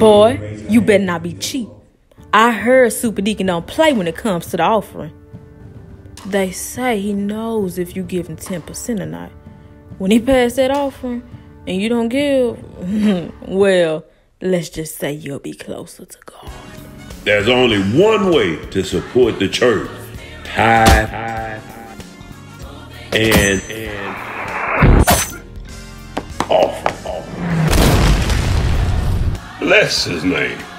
Boy, you better not be cheap. I heard Superdeacon don't play when it comes to the offering. They say he knows if you give him 10% or not. When he passed that offering and you don't give, well, let's just say you'll be closer to God. There's only one way to support the church. Tithe and offer. Bless his name.